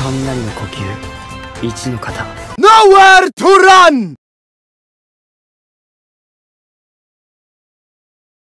雷の呼吸、一の型。 Nowhere to run!